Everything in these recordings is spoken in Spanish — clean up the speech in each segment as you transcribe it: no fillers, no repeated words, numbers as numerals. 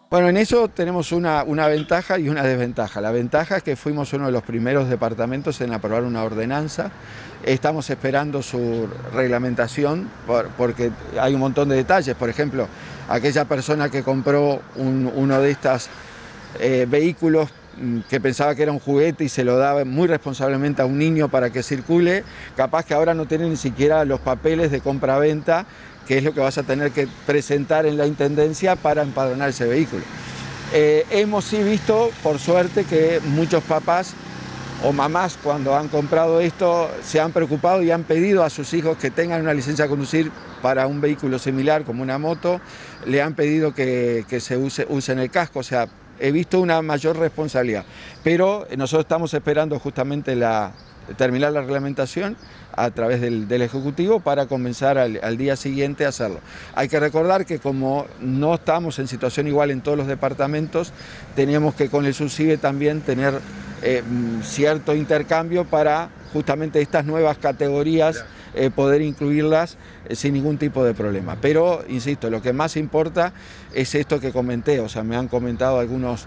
Bueno, en eso tenemos una ventaja y una desventaja. La ventaja es que fuimos uno de los primeros departamentos en aprobar una ordenanza. Estamos esperando su reglamentación porque hay un montón de detalles. Por ejemplo, aquella persona que compró uno de estos vehículos que pensaba que era un juguete y se lo daba muy responsablemente a un niño para que circule, capaz que ahora no tiene ni siquiera los papeles de compra-venta, que es lo que vas a tener que presentar en la intendencia para empadronar ese vehículo. Hemos sí visto, por suerte, que muchos papás o mamás cuando han comprado esto se han preocupado y han pedido a sus hijos que tengan una licencia de conducir para un vehículo similar como una moto, le han pedido que se usen el casco, o sea, he visto una mayor responsabilidad, pero nosotros estamos esperando justamente terminar la reglamentación a través del Ejecutivo para comenzar al día siguiente a hacerlo. Hay que recordar que como no estamos en situación igual en todos los departamentos, teníamos que con el SUSIBE también tener cierto intercambio para justamente estas nuevas categorías poder incluirlas sin ningún tipo de problema. Pero, insisto, lo que más importa es esto que comenté, o sea, me han comentado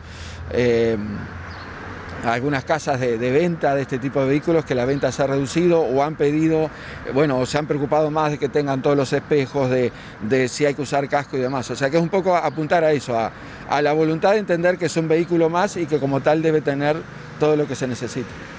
algunas casas de venta de este tipo de vehículos que la venta se ha reducido o han pedido, bueno, o se han preocupado más de que tengan todos los espejos, de si hay que usar casco y demás. O sea que es un poco apuntar a eso, a la voluntad de entender que es un vehículo más y que como tal debe tener todo lo que se necesita.